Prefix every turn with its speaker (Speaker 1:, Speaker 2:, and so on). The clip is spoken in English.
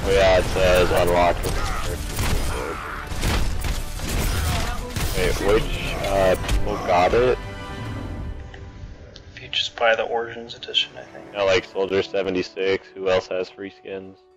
Speaker 1: Oh yeah, it says unlocked. Wait, which people got it?
Speaker 2: If you just buy the Origins edition, I think.
Speaker 1: You know, like Soldier 76, who else has free skins?